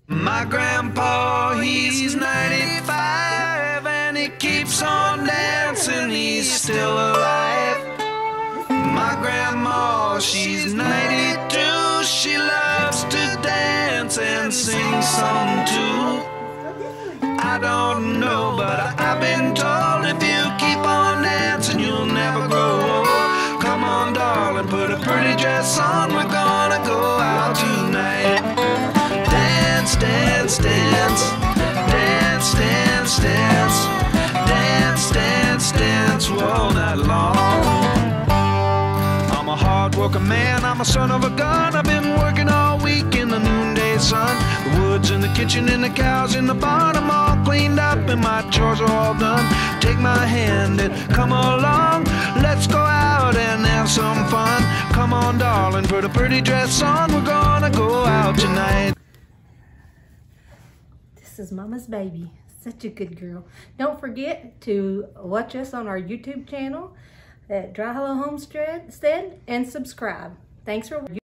My grandpa, he's 95 and he keeps on dancing, he's still alive. My grandma, she's 92, she loves to dance and sing song too. I don't know, but I've been told if you keep on dancing, you'll never grow old. Come on, darling, put a pretty dress on, we're gonna go out tonight. Dance, dance, dance, dance, dance, dance, dance, dance, dance all night long. I'm a hard-working man, I'm a son of a gun. I've been working all week in the noonday sun. The woods in the kitchen and the cows in the barn, I'm all cleaned up and my chores are all done. Take my hand and come along, let's go out and have some fun. Come on, darling, put a pretty dress on, we're gonna go out tonight. This is Mama's baby. Such a good girl. Don't forget to watch us on our YouTube channel at Dry Hollow Homestead and subscribe. Thanks for watching.